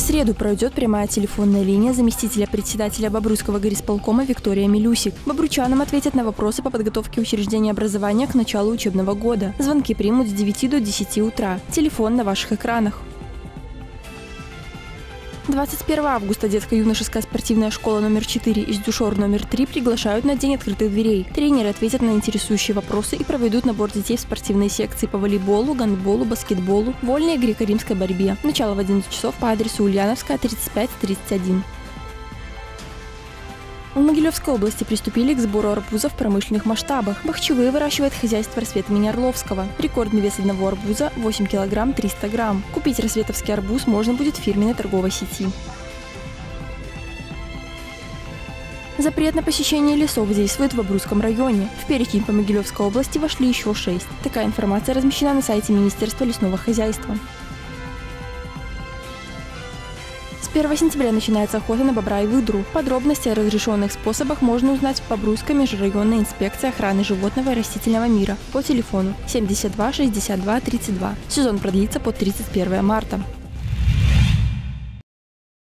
среду пройдет прямая телефонная линия заместителя председателя Бобруйского горисполкома Виктория Милюсик. Бобруйчанам ответят на вопросы по подготовке учреждений образования к началу учебного года. Звонки примут с 9 до 10 утра. Телефон на ваших экранах. 21 августа детско-юношеская спортивная школа номер 4 и Дюшор номер 3 приглашают на День открытых дверей. Тренеры ответят на интересующие вопросы и проведут набор детей в спортивные секции по волейболу, гандболу, баскетболу, вольной и греко-римской борьбе. Начало в 11 часов по адресу Ульяновская, 35-31. В Могилевской области приступили к сбору арбуза в промышленных масштабах. Бахчевые выращивает хозяйство «Рассвет» имени Орловского. Рекордный вес одного арбуза – 8 кг 300 грамм. Купить рассветовский арбуз можно будет в фирменной торговой сети. Запрет на посещение лесов действует в Бобруйском районе. В перечень по Могилевской области вошли еще 6. Такая информация размещена на сайте Министерства лесного хозяйства. С 1 сентября начинается охота на бобра и выдру. Подробности о разрешенных способах можно узнать в Бобруйской межрайонной инспекции охраны животного и растительного мира по телефону 72 62 32. Сезон продлится по 31 марта.